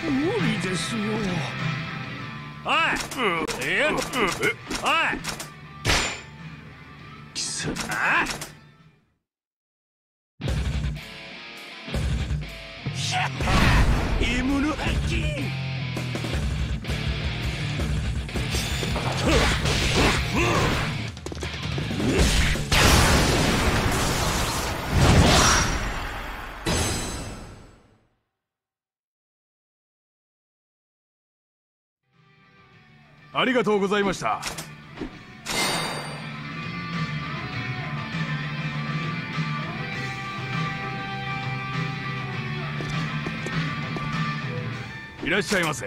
無理ですよ。おい、おい、 貴様。 獲物発見。 ありがとうございました。いらっしゃいませ。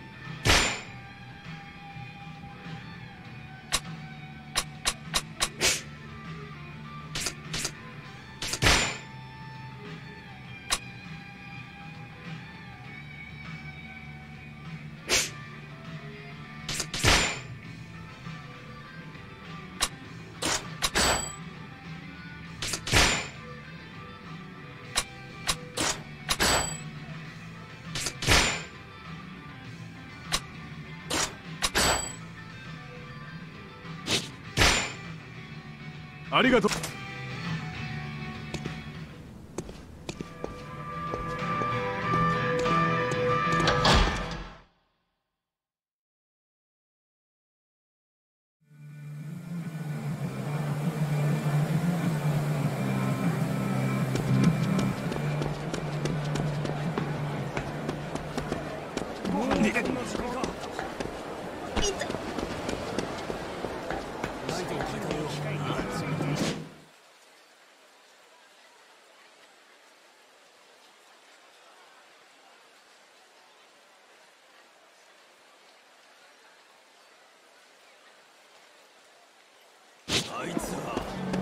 ありがとう。 あいつは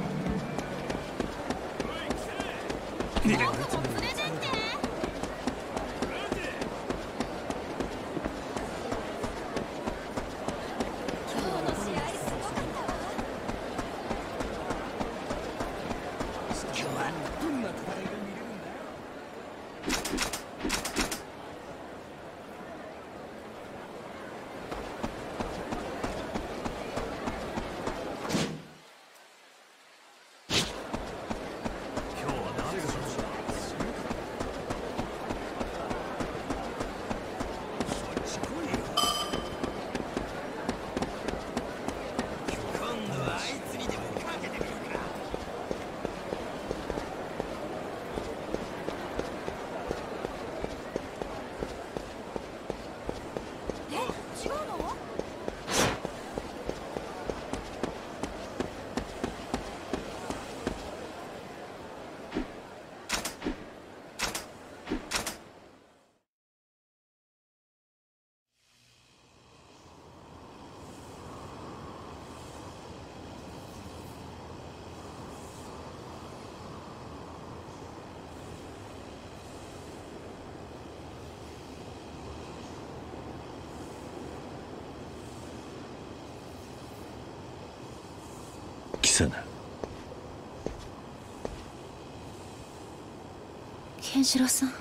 貴様。 ケンシロウさん、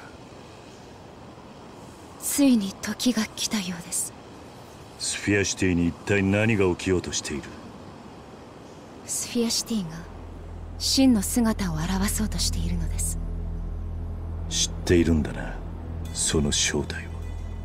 ついに時が来たようです。 スフィアシティに一体何が起きようとしている？ スフィアシティが真の姿を現そうとしているのです。 知っているんだな、その正体を。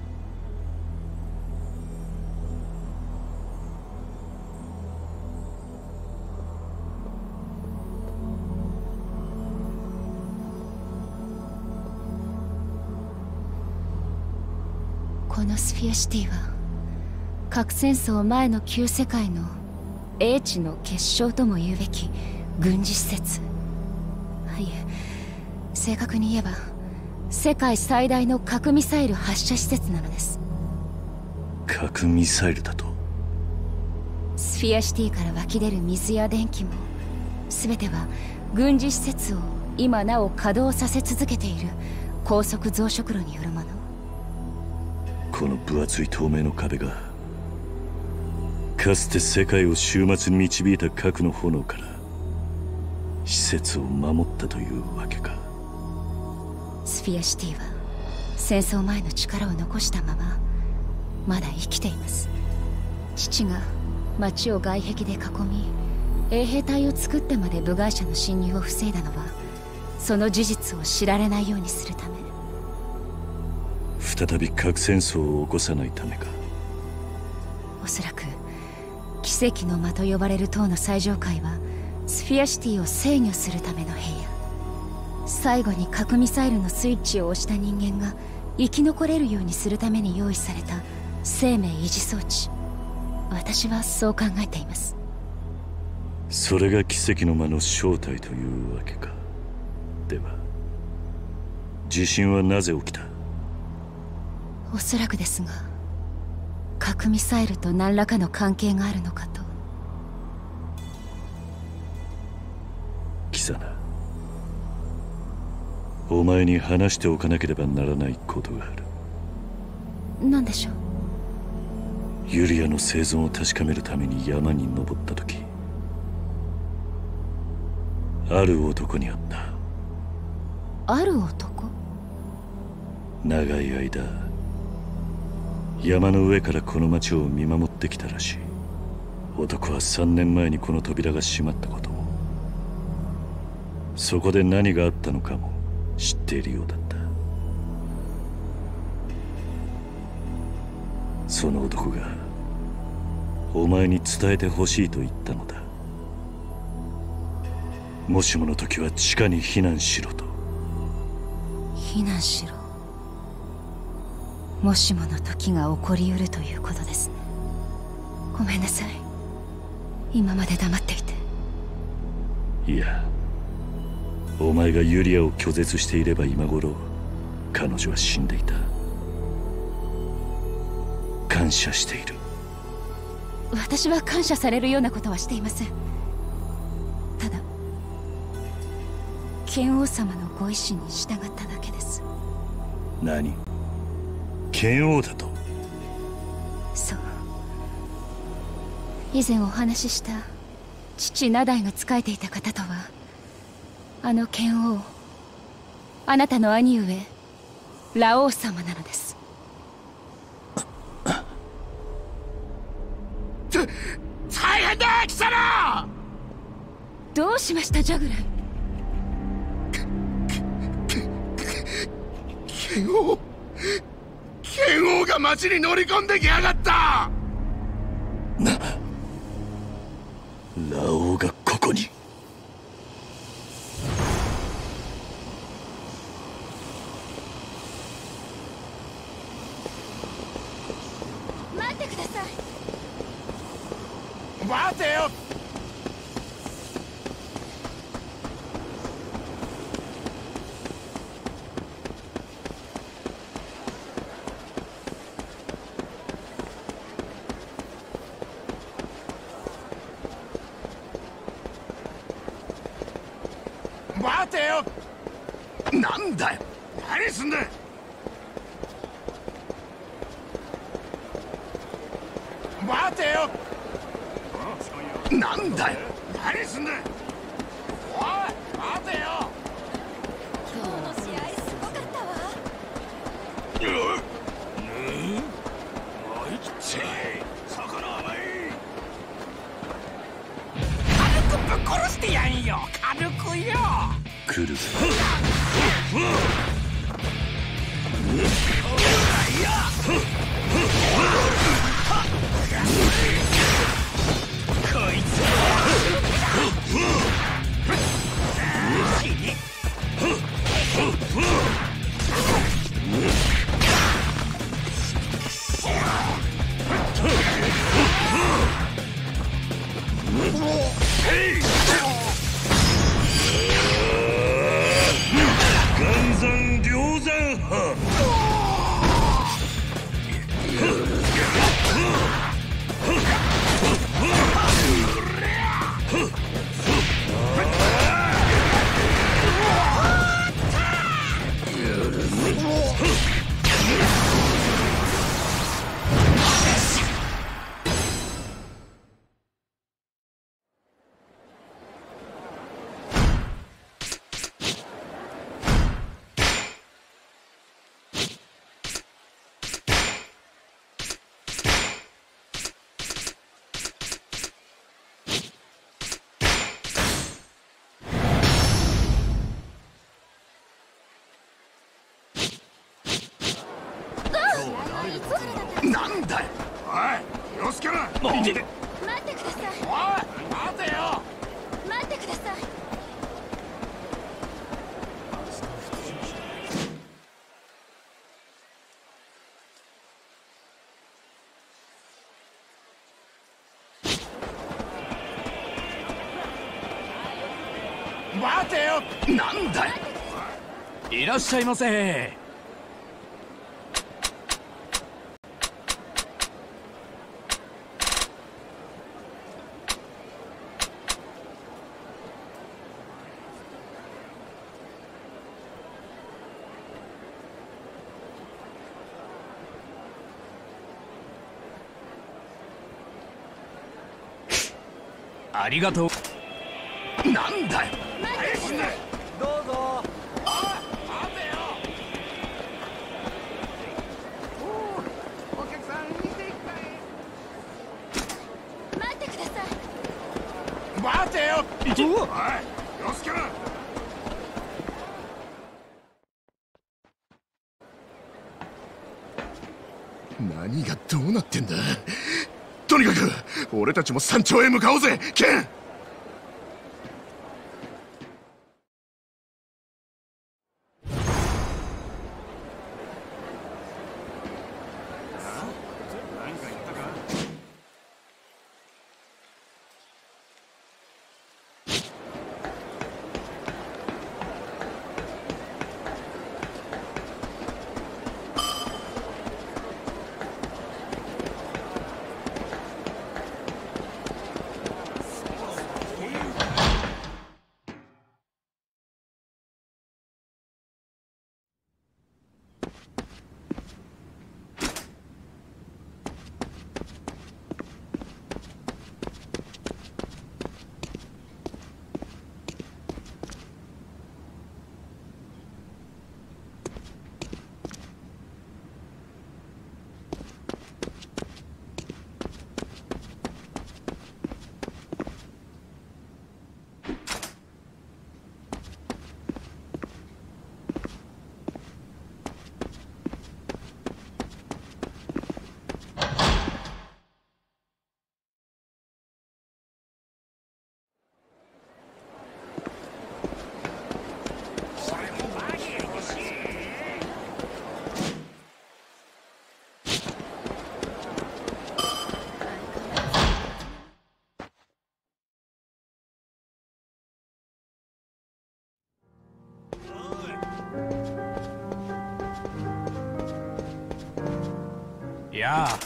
このスフィアシティは核戦争前の旧世界の英知の結晶とも言うべき軍事施設。いえ、正確に言えば世界最大の核ミサイル発射施設なのです。 核ミサイルだと？ スフィアシティから湧き出る水や電気も全ては軍事施設を今なお稼働させ続けている高速増殖炉によるもの。 この分厚い透明の壁がかつて世界を終末に導いた核の炎から施設を守ったというわけか。 スフィアシティは戦争前の力を残したまままだ生きています。父が町を外壁で囲み衛兵隊を作ってまで部外者の侵入を防いだのは、その事実を知られないようにするため。 再び核戦争を起こさないためか。 おそらく奇跡の間と呼ばれる塔の最上階はスフィアシティを制御するための部屋。最後に核ミサイルのスイッチを押した人間が生き残れるようにするために用意された生命維持装置。私はそう考えています。 それが奇跡の間の正体というわけか。では地震はなぜ起きた？ おそらくですが、核ミサイルと何らかの関係があるのかと。 キサナ、お前に話しておかなければならないことがある。 何でしょう？ ユリアの生存を確かめるために山に登った時、ある男に会った。 ある男？ 長い間山の上からこの町を見守ってきたらしい。男は3年前にこの扉が閉まったことも、そこで何があったのかも知っているようだった。その男がお前に伝えてほしいと言ったのだ。もしもの時は地下に避難しろと。 避難しろ。もしもの時が起こりうるということですね。ごめんなさい、今まで黙っていて。 いや、お前がユリアを拒絶していれば今頃彼女は死んでいた。感謝している。 私は感謝されるようなことはしていません。ただ剣王様のご意志に従っただけです。 何？剣王だと？ そう。以前お話しした父ナダイが仕えていた方とは、あの剣王、あなたの兄上ラオウ様なのです。 大変だ貴様！ どうしましたジャグラン？ 剣王が町に乗り込んできやがった！ ラオウがここに。 待ってください。 待てよ！待てよ！なんだよ！何すんだ！待てよ！なんだよ！何すんだ！おい！待てよ！ 今日の試合すごかったわ。 魚甘い！軽くぶっ殺してやんよ！軽くよ！ 来るぞ。 こいつ！ 岩山梁山派。 すから。 待ってください。 おい、待てよ。 待ってください。 待てよ。なんだよ。 いらっしゃいませ。ありがとう。 なんだよ。 どうぞ。 待てよ。お客さん見ていくかい。 待ってください。 待てよ。おい、よすから。何がどうなってんだ。とにかく俺たちも山頂へ向かおうぜ、ケン。 やあ。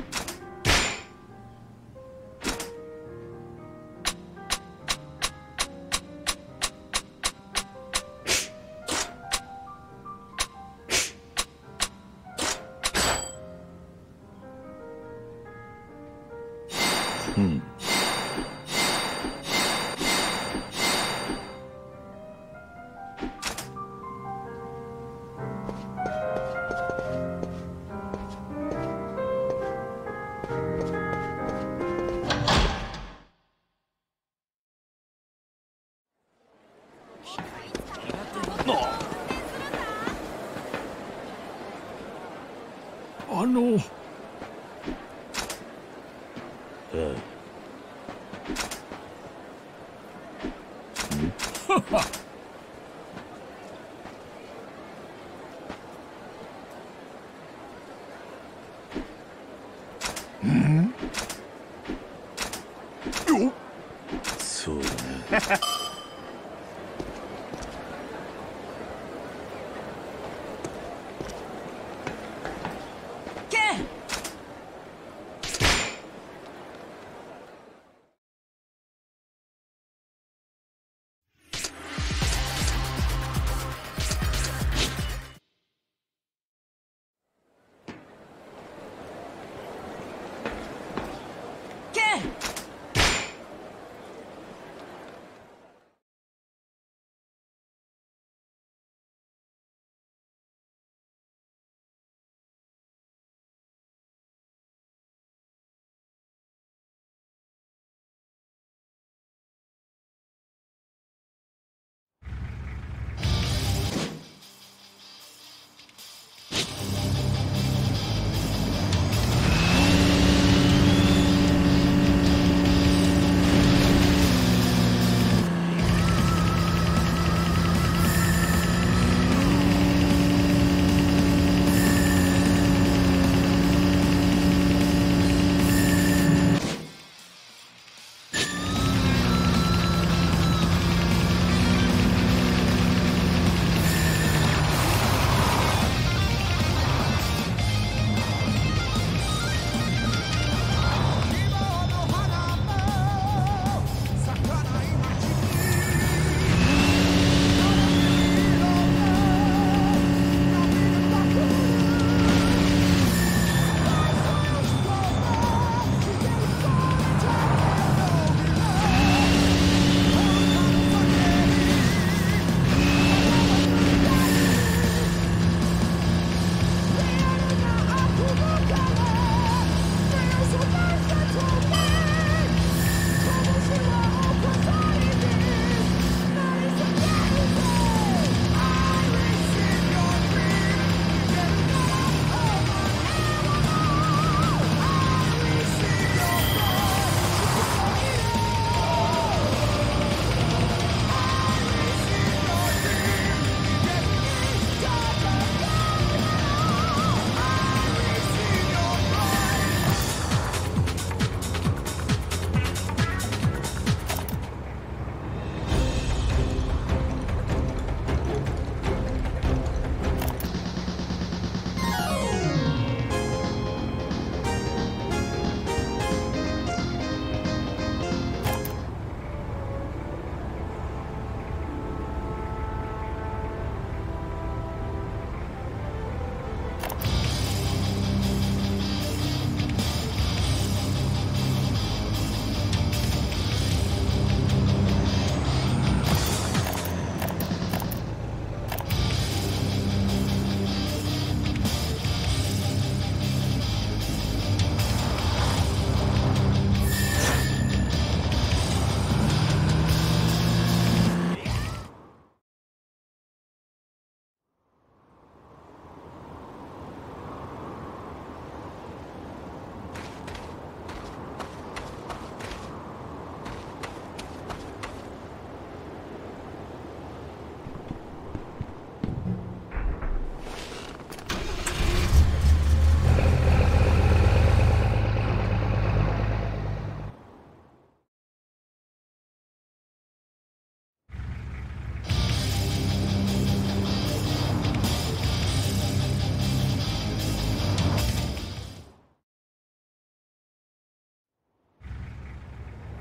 そうだな。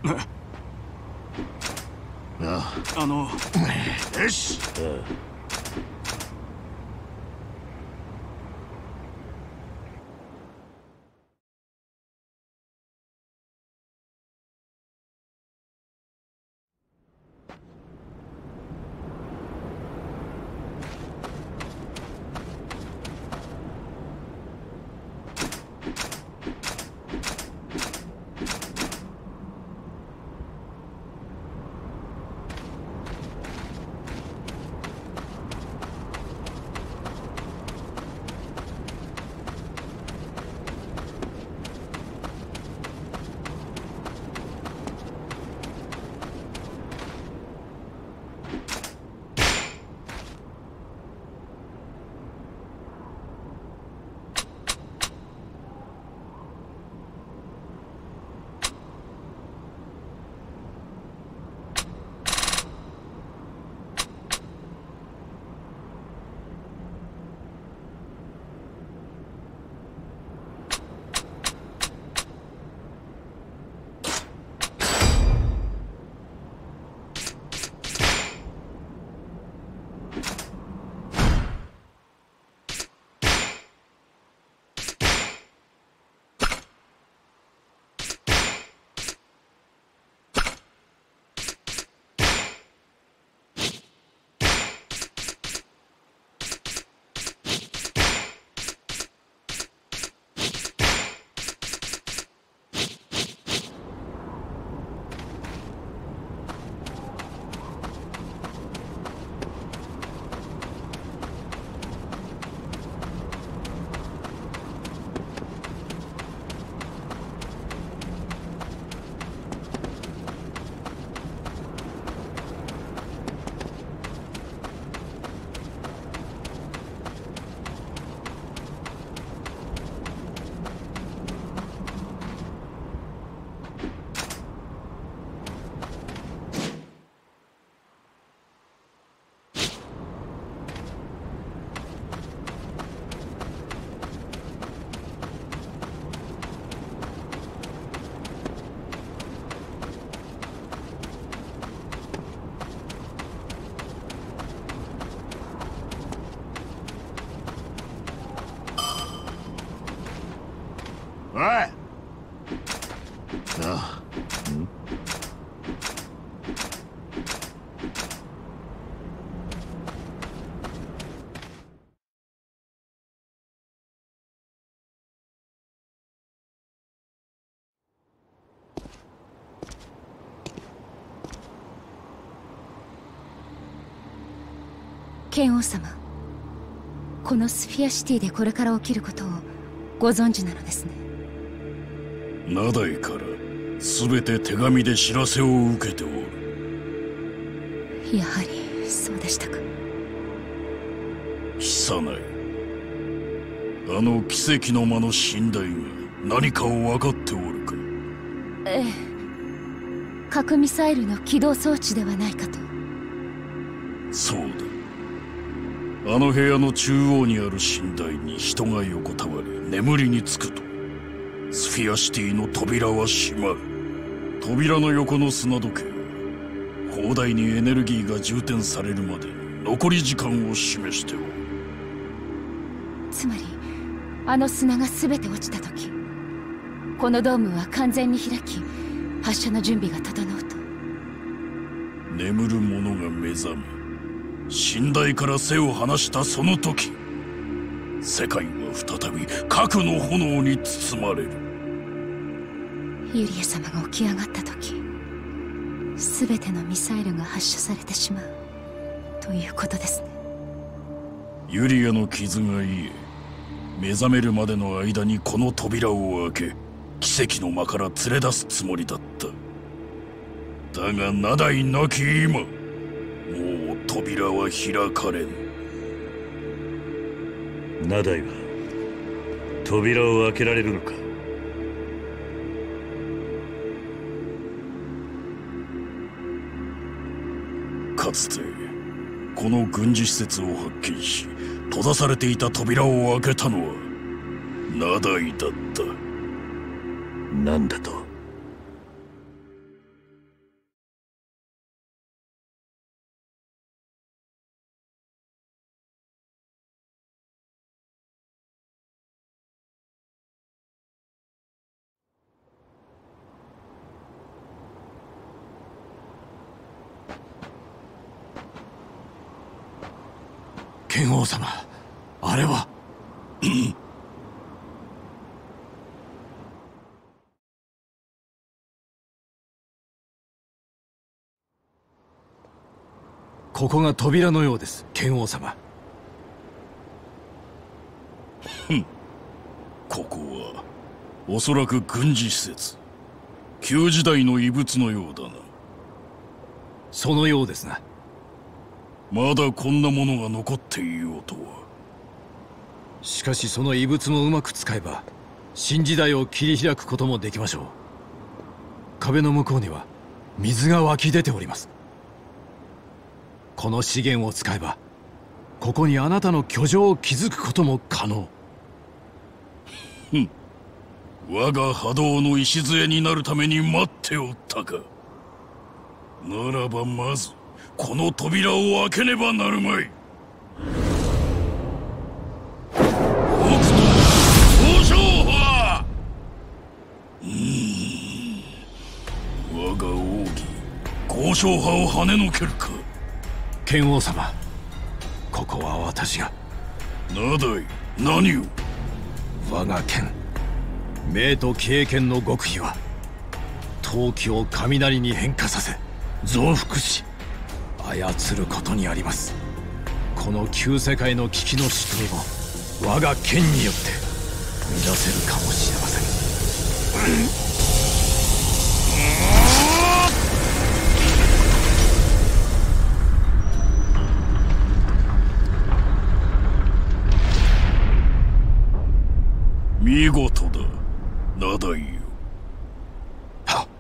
よし。おい。 剣王様、このスフィアシティでこれから起きることをご存知なのですね。 名代から全て手紙で知らせを受けておる。 やはりそうでしたか。 久内、あの奇跡の間の寝台が何かを分かっておるか。 ええ、核ミサイルの起動装置ではないかと。 そうだ、あの部屋の中央にある寝台に人が横たわり眠りにつくと、スフィアシティの扉は閉まる。扉の横の砂時計は広大にエネルギーが充填されるまで残り時間を示しておる。 つまりあの砂が全て落ちた時、このドームは完全に開き、発射の準備が整うと。 眠る者が目覚め、寝台から背を離したその時、世界は再び核の炎に包まれる。 ユリア様が起き上がった時、全てのミサイルが発射されてしまうということですね。 ユリアの傷が癒え、目覚めるまでの間にこの扉を開け、奇跡の間から連れ出すつもりだった。だが名代なき今、もう扉は開かれん。名代は扉を開けられるのか。かつてこの軍事施設を発見し、閉ざされていた扉を開けたのは名代だった。なんだと。 剣王様、あれは。ここが扉のようです、剣王様。 ここはおそらく軍事施設、旧時代の遺物のようだな。 そのようですな。 まだこんなものが残っていようとは。 しかしその遺物もうまく使えば新時代を切り開くこともできましょう。壁の向こうには水が湧き出ております。この資源を使えばここにあなたの居城を築くことも可能。 我が波動の礎になるために待っておったか。ならばまずこの扉を開けねばなるまい。北斗東証派。我が奥義高尚派を跳ねのけるか。 剣王様、ここは私が。 なだい、何を。 我が剣、命と経験の極秘は陶器を雷に変化させ増幅し操ることにあります。この旧世界の危機の仕組みも我が剣によって乱せるかもしれません。 見事だ、ナダイよ。 はっ。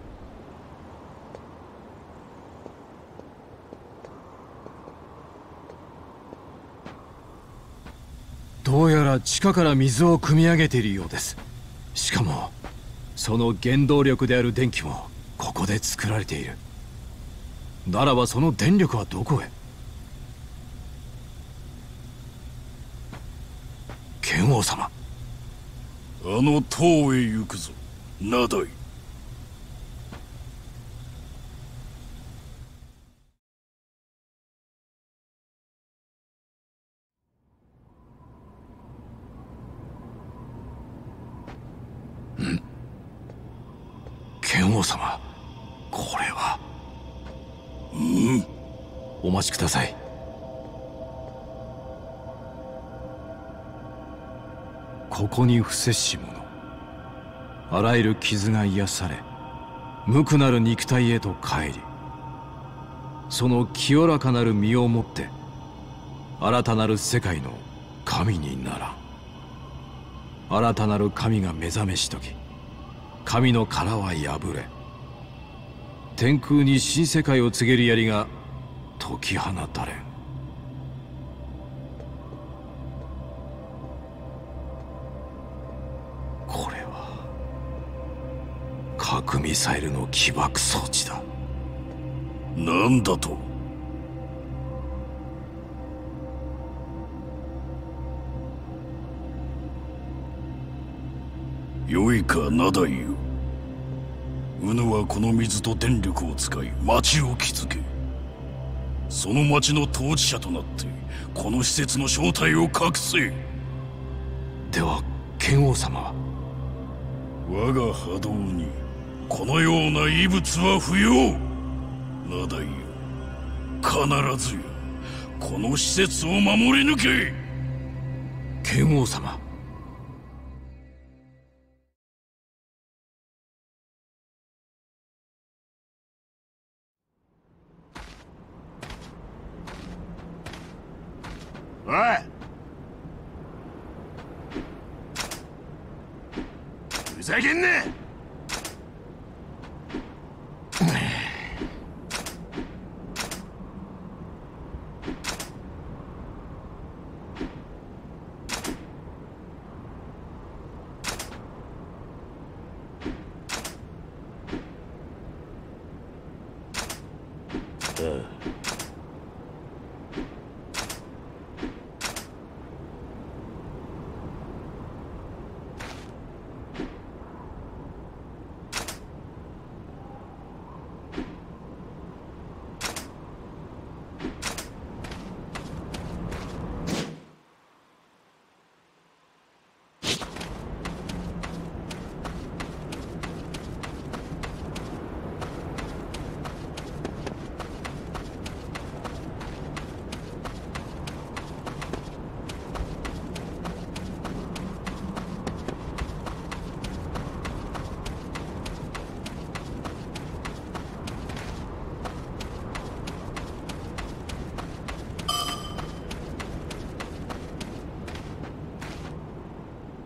どうやら地下から水を汲み上げているようです。しかもその原動力である電気もここで作られている。ならばその電力はどこへ。剣王様、 あの塔へ行くぞ、ナダイ。 剣王様、これは。お待ちください。ここに伏せし者、あらゆる傷が癒され無垢なる肉体へと帰り、その清らかなる身をもって新たなる世界の神にならん。新たなる神が目覚めしとき、神の殻は破れ、天空に新世界を告げる槍が解き放たれん。これは核ミサイルの起爆装置だ。 なんだと。よいか、ナダイよ。ウヌはこの水と電力を使い町を築け、その町の統治者となってこの施設の正体を隠せ。 では剣王様は。 我が波動にこのような異物は不要。ナダイよ、必ずやこの施設を守り抜け。 剣王様。 おい、ふざけんな。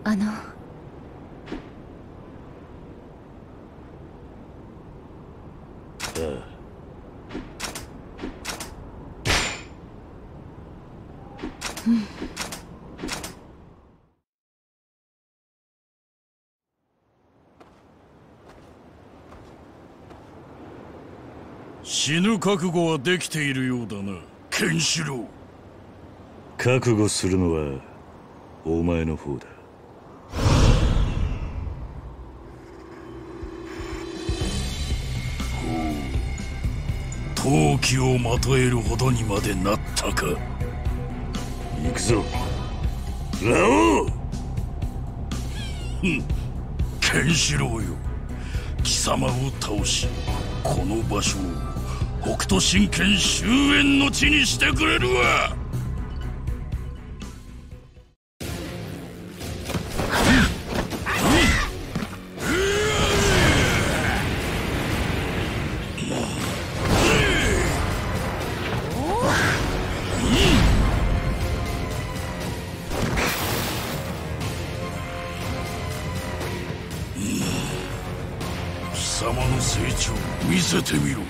あの死ぬ覚悟はできているようだな、ケンシロウ。 覚悟するのはお前の方だ。 闘気をまとえるほどにまでなったか。 行くぞラオウ。 ケンシロウよ、貴様を倒しこの場所を北斗神拳終焉の地にしてくれるわ。貴様の成長を見せてみろ。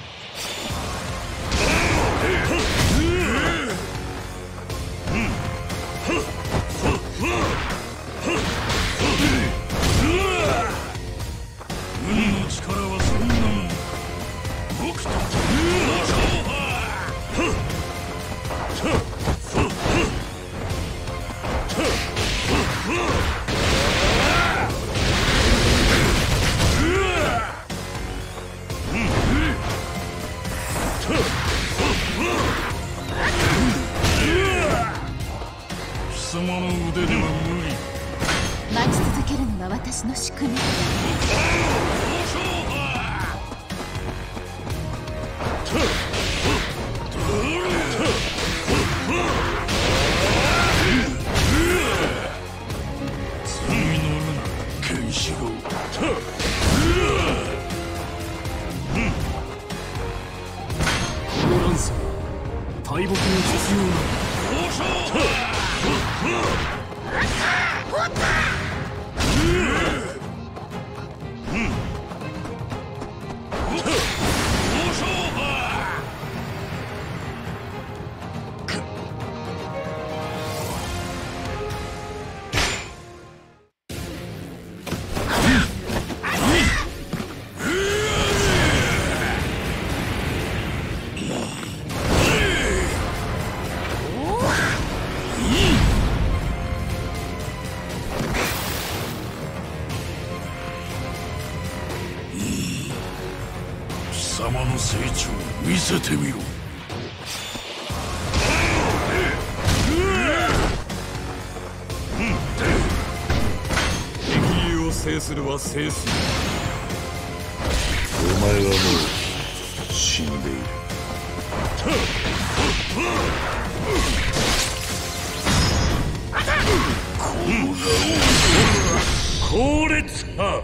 運の力はそんなもん。僕と貴様の腕では無理。 待ち続けるのが私の宿命。 次乗るな、ケンシロウ。 この乱世大木の必要な貴様の成長を見せてみろ。 敵意を制するは制する。 お前はもう死んでいる。 後列派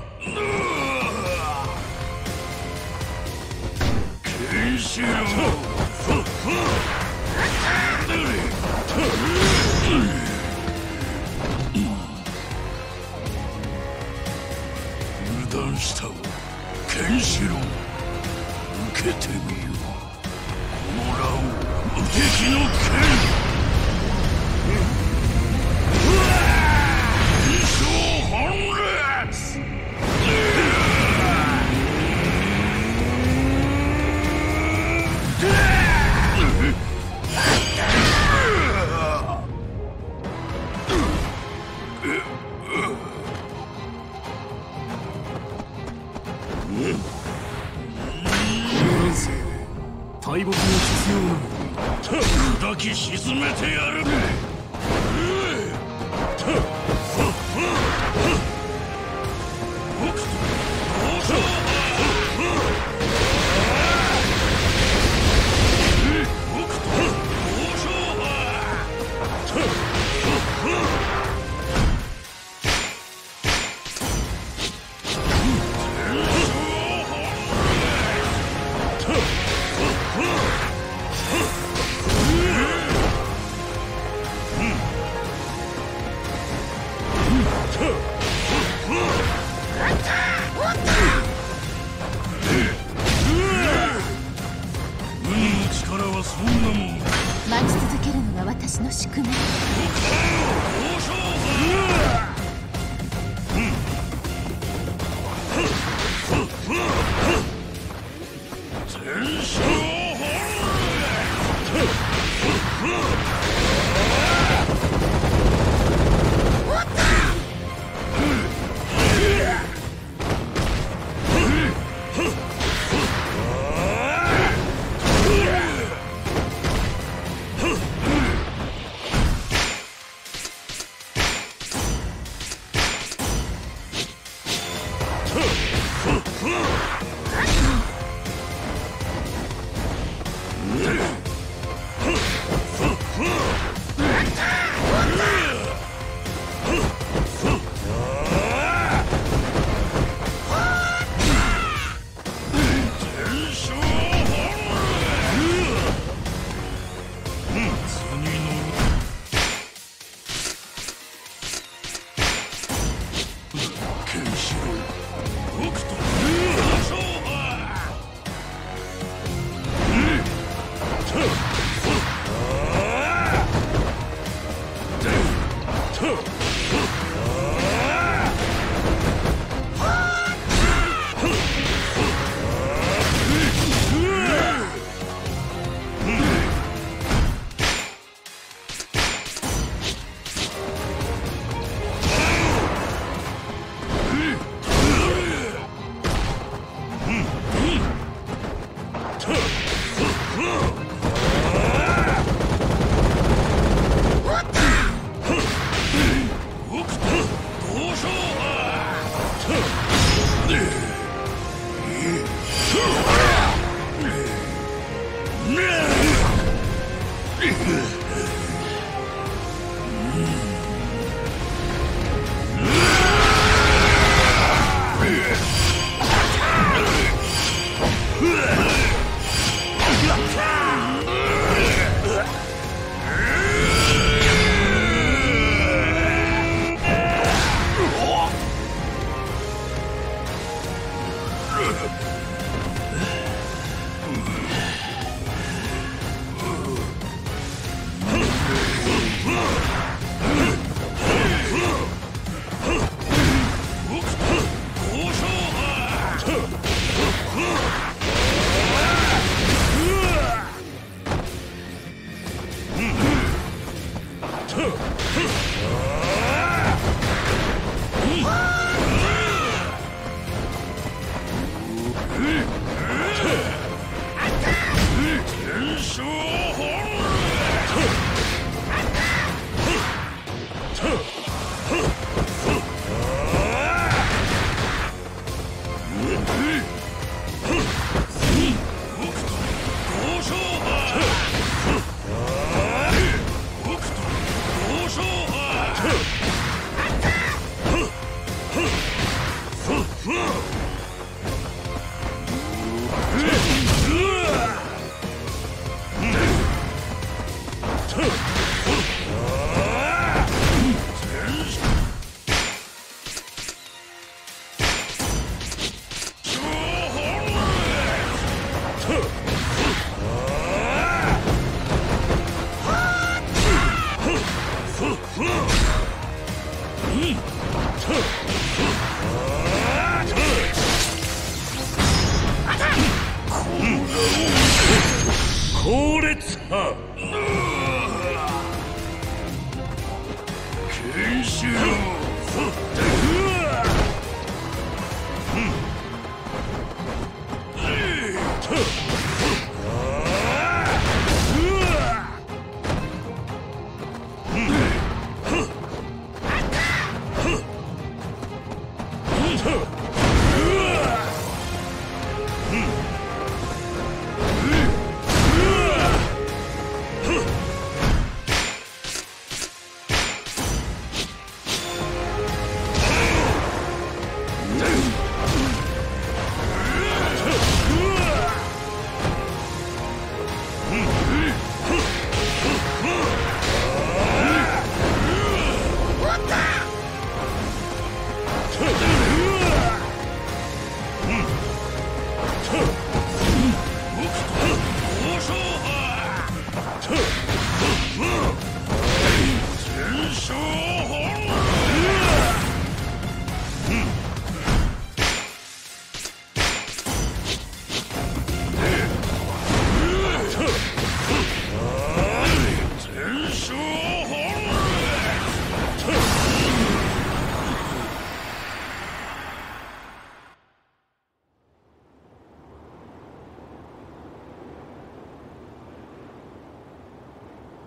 ケンシロウ。油断したわ、ケンシロウ。受けてみよう、このラオウ無敵の剣。 大木の必要なの。 砕き沈めてやる。 宿命。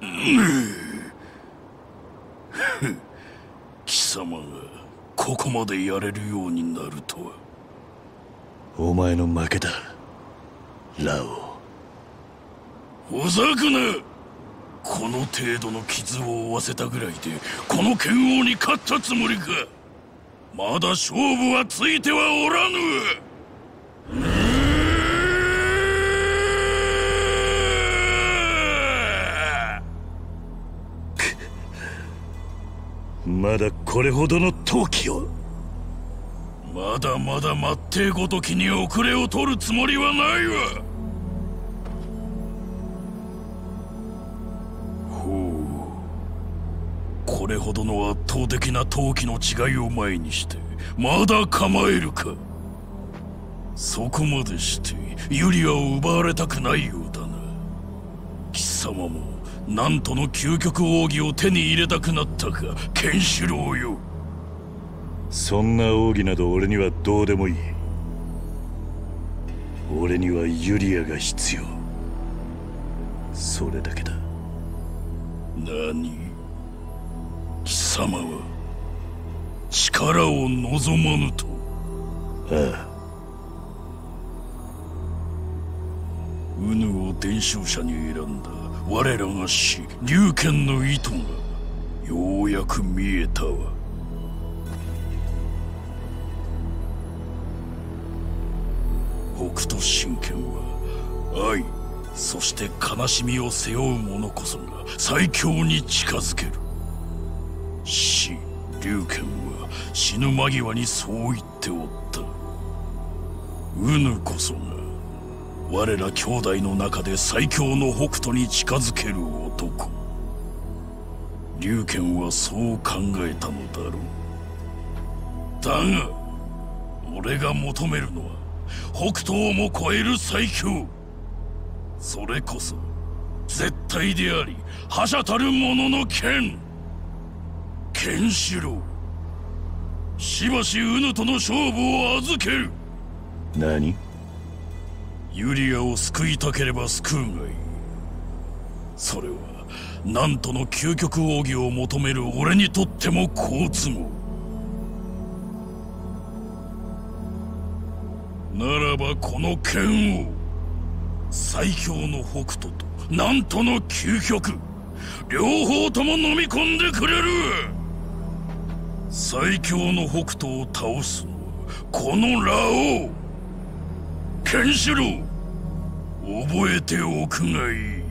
貴様がここまでやれるようになるとは。 お前の負けだ、ラオ。 ほざくな。この程度の傷を負わせたぐらいでこの剣王に勝ったつもりか。まだ勝負はついてはおらぬ。 まだこれほどの闘気を。 まだまだ待ってごときに遅れを取るつもりはないわ。ほう、これほどの圧倒的な闘気の違いを前にしてまだ構えるか。そこまでしてユリアを奪われたくないようだな。貴様もなんとの究極奥義を手に入れたくなったか、ケンシロウよ。 そんな奥義など俺にはどうでもいい。俺にはユリアが必要。それだけだ。 何？貴様は力を望まぬと？ ああ。 ウヌを伝承者に選んだ我らが死、龍拳の意図がようやく見えたわ。北斗神拳は愛、そして悲しみを背負う者こそが最強に近づける。死、龍拳は死ぬ間際にそう言っておった。ウヌこそが我ら兄弟の中で最強の北斗に近づける男。龍拳はそう考えたのだろう。だが俺が求めるのは北斗をも超える最強。それこそ絶対であり覇者たる者の剣。ケンシロウ、しばしウヌとの勝負を預ける。 何？ ユリアを救いたければ救うがいい。それはなんとの究極奥義を求める俺にとっても好都合。ならばこの剣を最強の北斗となんとの究極、両方とも飲み込んでくれる。最強の北斗を倒すのはこのラオウ。ケンシロウ、覚えておくがいい。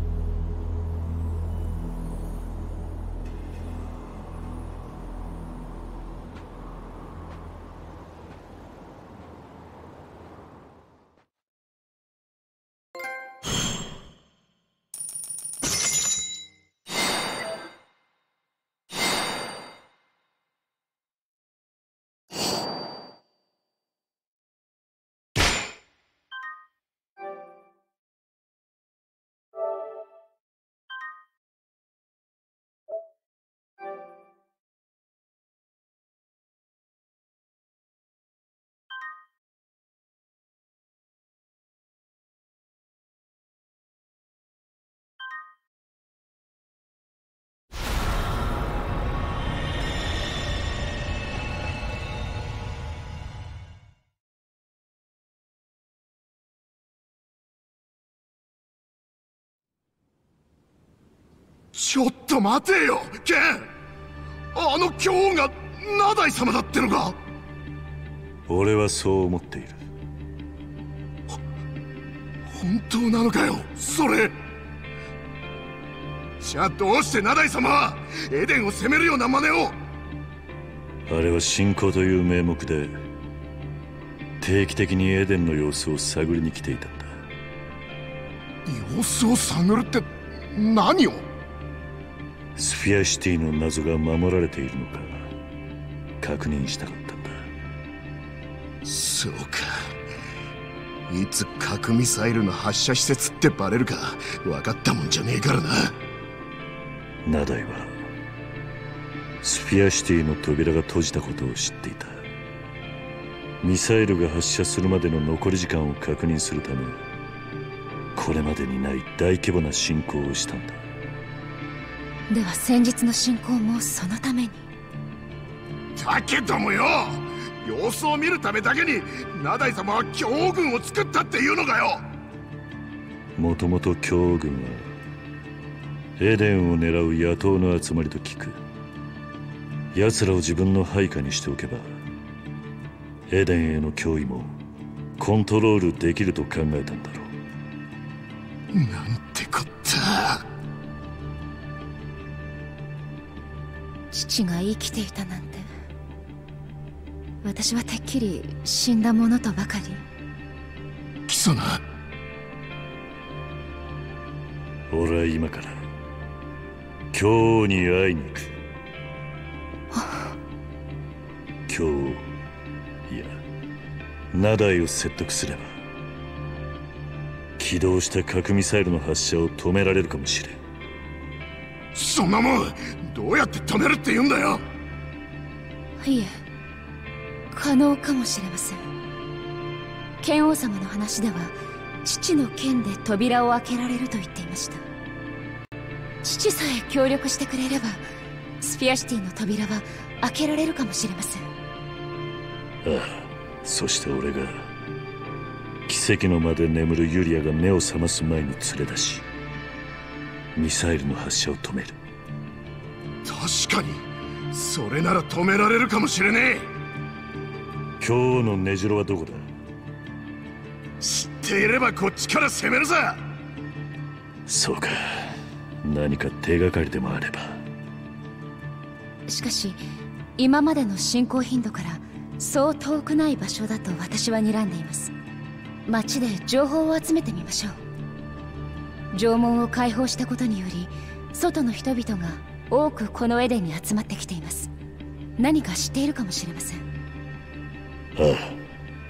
ちょっと待てよ、ケン。あの巨王がナダイ様だってのか？ 俺はそう思っている。 本当なのかよ、それ。じゃあどうしてナダイ様はエデンを攻めるような真似を？ あれは信仰という名目で定期的にエデンの様子を探りに来ていたんだ。 様子を探るって何を？ スフィアシティの謎が守られているのか確認したかったんだ。 そうか。いつ核ミサイルの発射施設ってバレるか分かったもんじゃねえからな。 ナダイはスフィアシティの扉が閉じたことを知っていた。ミサイルが発射するまでの残り時間を確認するためこれまでにない大規模な侵攻をしたんだ。 では先日の侵攻もそのために？ だけどもよ、様子を見るためだけに名代様は強王軍を作ったっていうのかよ。 もともと強王軍はエデンを狙う野党の集まりと聞く。奴らを自分の配下にしておけばエデンへの脅威もコントロールできると考えたんだろう。 なんてこった。 父が生きていたなんて、私はてっきり死んだものとばかり。 貴様、 俺は今から強王に会いに行く。強王、いや名代を説得すれば起動した核ミサイルの発射を止められるかもしれん。 そんなもんどうやって止めるって言うんだよ。 いえ、可能かもしれません。剣王様の話では父の剣で扉を開けられると言っていました。父さえ協力してくれればスフィアシティの扉は開けられるかもしれません。 ああ、そして俺が奇跡の間で眠るユリアが目を覚ます前に連れ出しミサイルの発射を止める。 確かにそれなら止められるかもしれねえ。 今日の根城はどこだ？ 知っていればこっちから攻めるさ。 そうか、何か手がかりでもあれば。 しかし今までの進行頻度からそう遠くない場所だと私は睨んでいます。町で情報を集めてみましょう。城門を開放したことにより外の人々が多くこのエデンに集まってきています。何か知っているかもしれません。 ああ、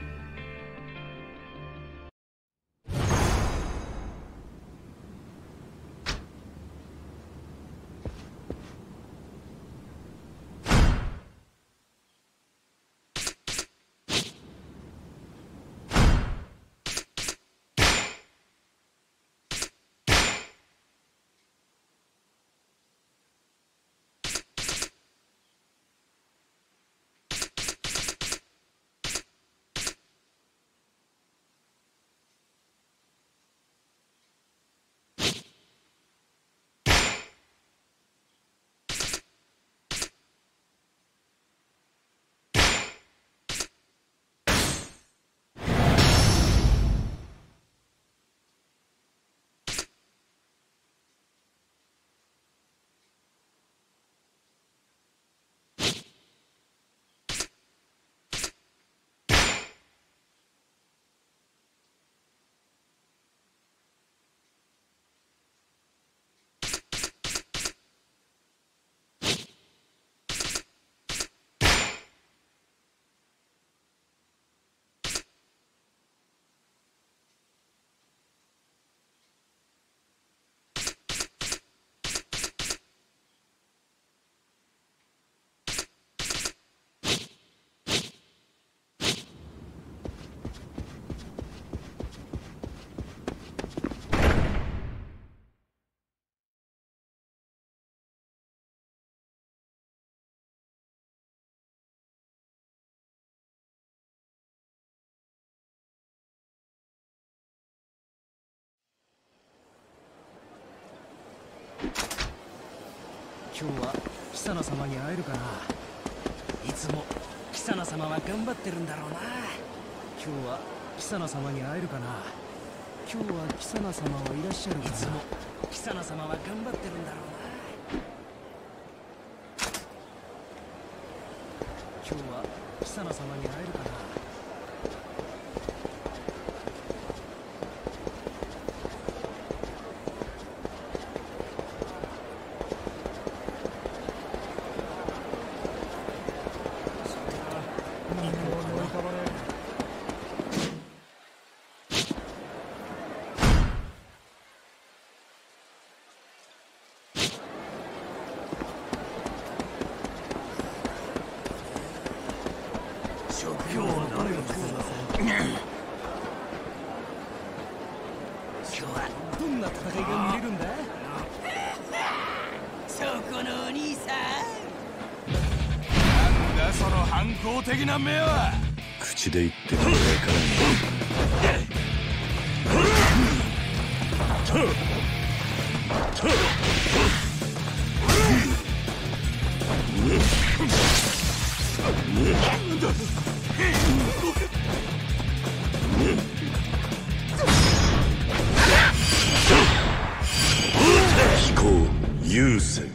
今日はキサナ様に会えるかな。いつもキサナ様は頑張ってるんだろうな。今日はキサナ様に会えるかな。今日はキサナ様はいらっしゃるかな。いつもキサナ様は頑張ってるんだろうな。今日はキサナ様に会えるかな。 そこのお兄さん、なんだその反抗的な目は。 口で言ってもわからない。飛行優先。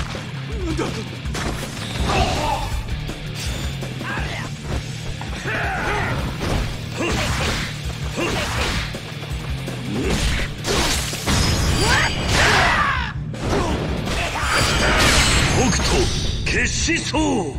北斗決死走。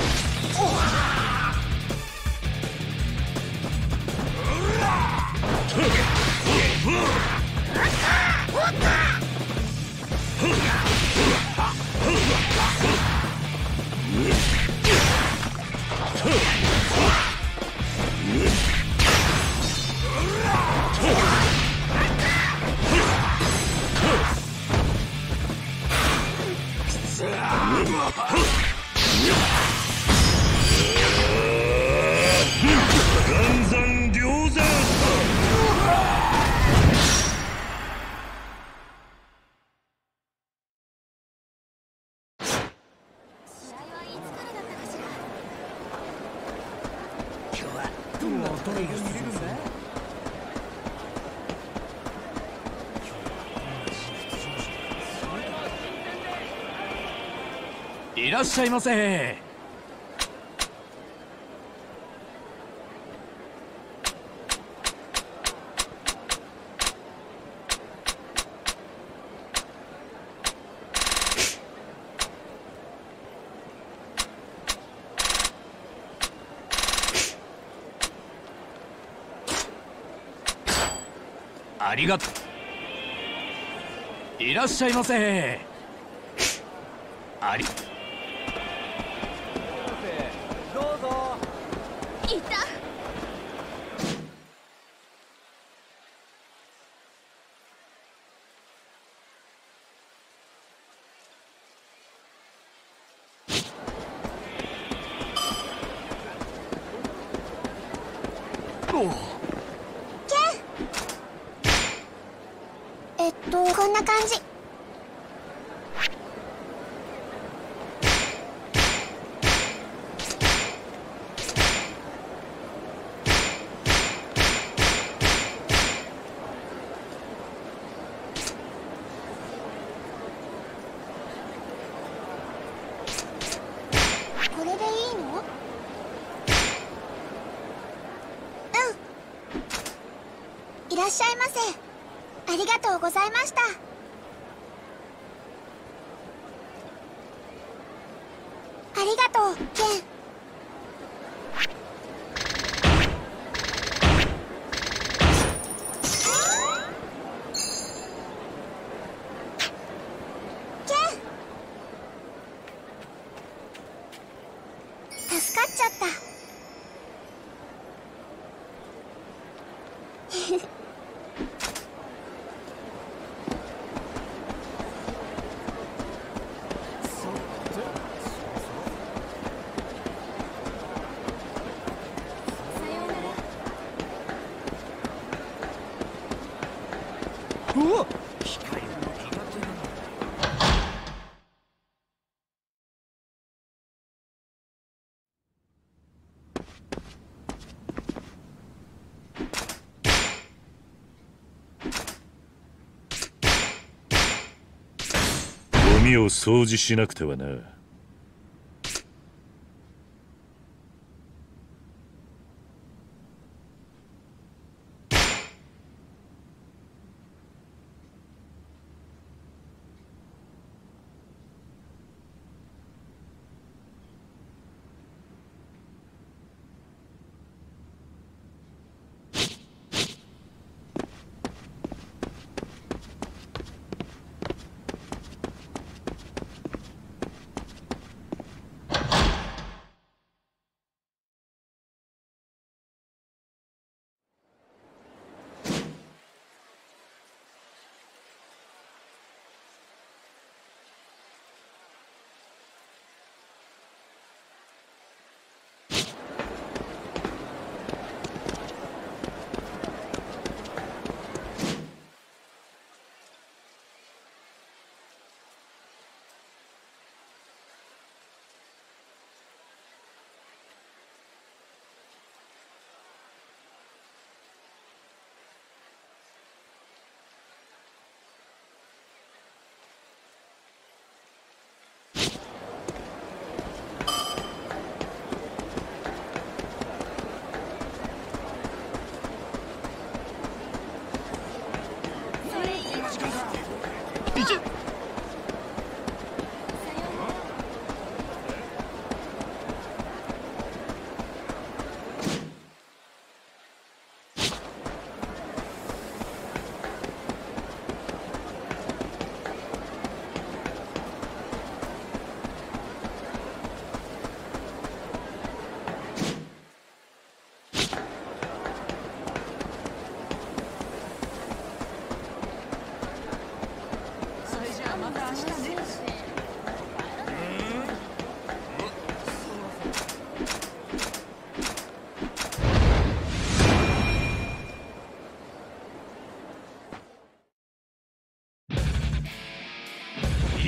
岩山両山。 今日はどんなトレイが見れるんだ。 いらっしゃいませ。ありがとう。いらっしゃいませ。ありどうぞ。 いた。 こんな感じ。これでいいの？いらっしゃいませ。ありがとうございました。ありがとう、ケン。助かっちゃった。 うわっ。 ゴミを掃除しなくてはな。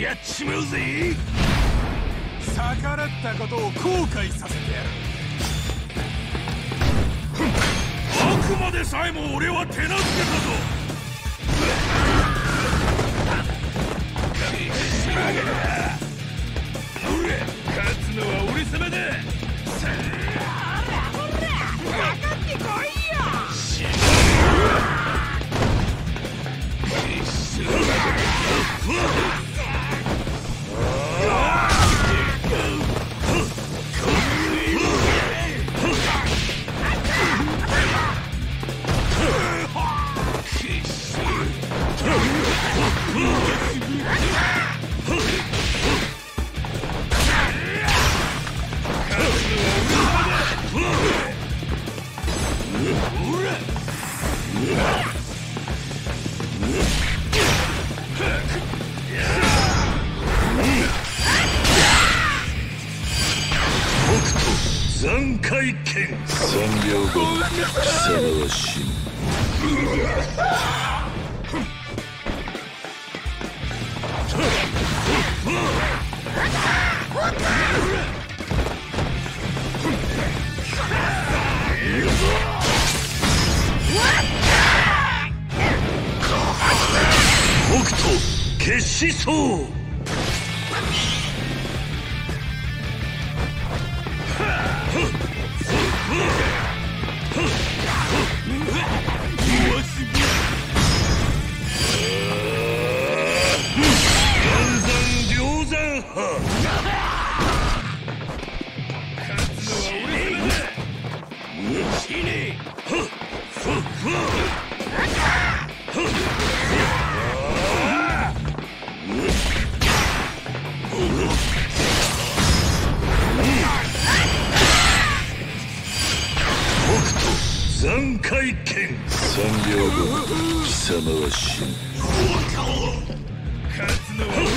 やっちまうぜ。 逆らったことを後悔させてやる。 あくまでさえも俺は手なずけたぞ。勝つのは俺様だ。ほらかかってこいよ。 残骸剣。3秒後に貴様は死ぬ。北斗決死走。残骸剣。3秒後に貴様は死ぬ。勝つのは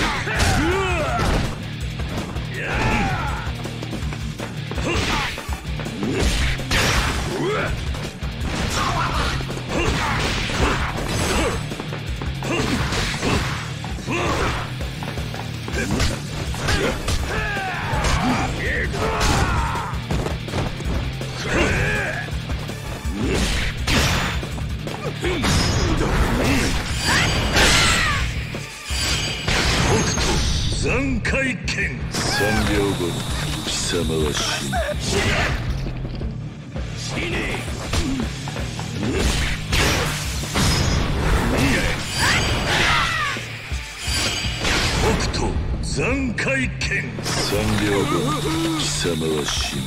残骸剣。3秒後に貴様は死ぬ。北斗残骸剣。3秒後に貴様は死ぬ。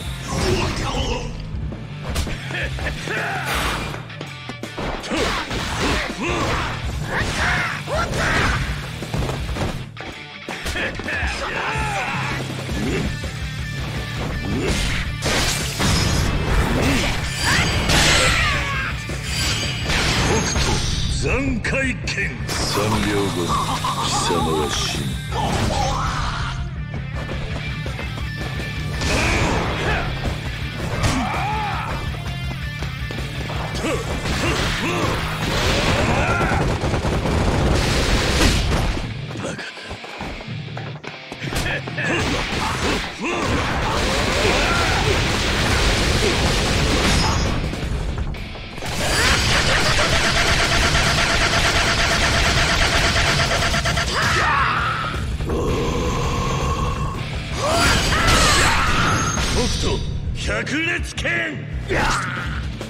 残骸剣。3秒後に貴様は死ぬ。バカだ。北斗百裂剣。